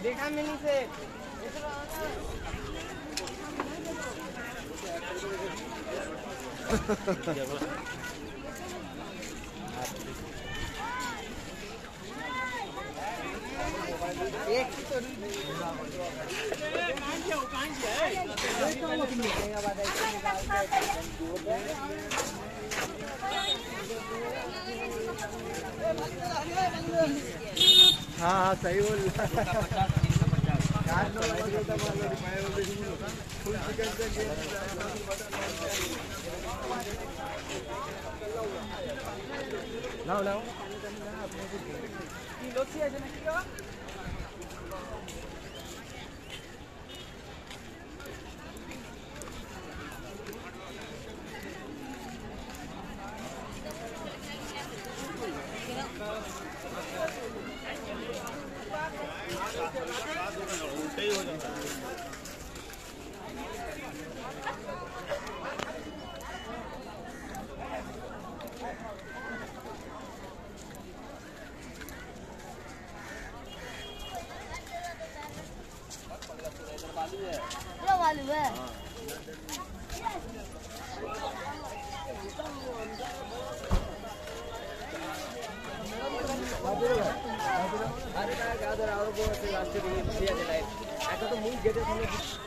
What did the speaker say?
देखा मिनी से एक तो हाँ सही बोल लाओ लाओ उल्टे ही हो जाता है। मालूम है अरे क्या क्या और वो ऐसे रास्ते दिए दिया जलाए ऐसा तो मुझे गेटे